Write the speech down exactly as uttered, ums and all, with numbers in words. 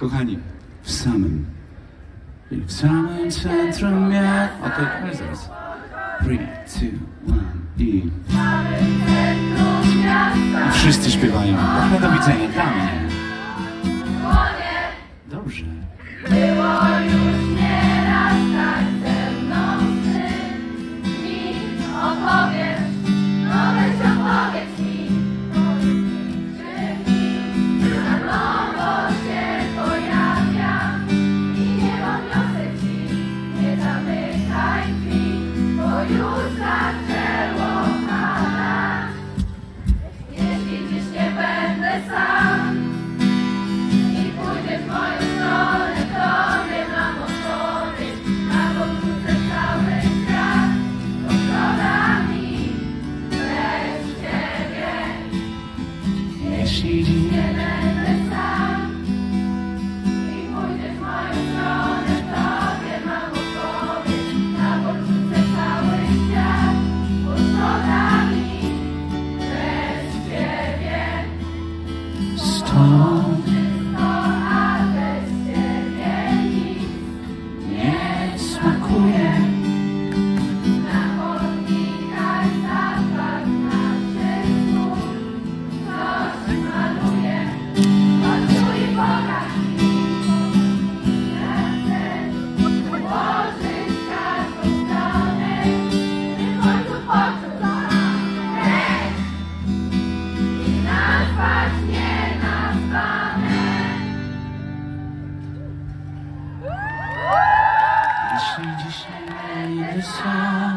Kochani, w samym, w samym centrum miasta. Okej, okay, zaraz. three, two, one i... I wszyscy śpiewają. Trochę do widzenia dla mnie. Dobrze. Było już nieraz tak ze mną sny. Mi opowiedz, no weź opowiedz mi. Czy na nowo się pojawiam i nie odniosę ci. Nie zamykaj drzwi, bo już zaczęło padać. Jeśli dziś nie będę sam i pójdziesz w moją stronę, to nie mam odpowiedź, a pokrótce cały świat poszkoda mi bez ciebie. Jeśli dziś nie będę sam i pójdziesz w moją stronę, to nie mam odpowiedź, a pokrótce cały świat poszkoda mi bez ciebie. Stąd smakuje. Na chodnikach zapach naszych słów, coś maluje, poczuj pokaż mi. Ja chcę ułożyć każdą stronę, by w końcu poczuć hej i nazwać nienazwane. Jeśli dziś nie będę sam.